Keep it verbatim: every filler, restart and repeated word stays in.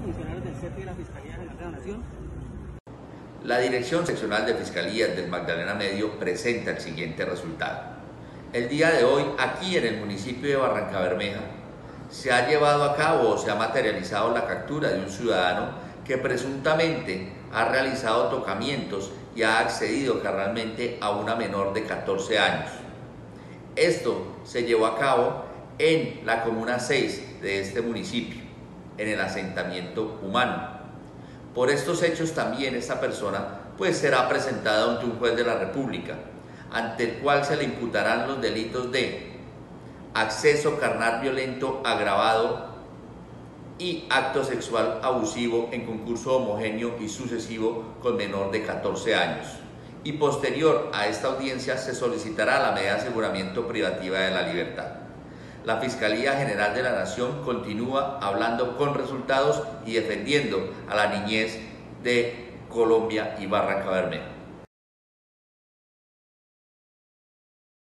funcionarios del C E P y de la Fiscalía General de la Nación. La Dirección Seccional de Fiscalías del Magdalena Medio presenta el siguiente resultado. El día de hoy, aquí en el municipio de Barrancabermeja, se ha llevado a cabo o se ha materializado la captura de un ciudadano que presuntamente ha realizado tocamientos y ha accedido carnalmente a una menor de catorce años. Esto se llevó a cabo en la comuna seis de este municipio, en el asentamiento humano. Por estos hechos también esta persona pues será presentada ante un juez de la República, ante el cual se le imputarán los delitos de acceso carnal violento agravado y acto sexual abusivo en concurso homogéneo y sucesivo con menor de catorce años. Y posterior a esta audiencia se solicitará la medida de aseguramiento privativa de la libertad. La Fiscalía General de la Nación continúa hablando con resultados y defendiendo a la niñez de Colombia y Barrancabermeja.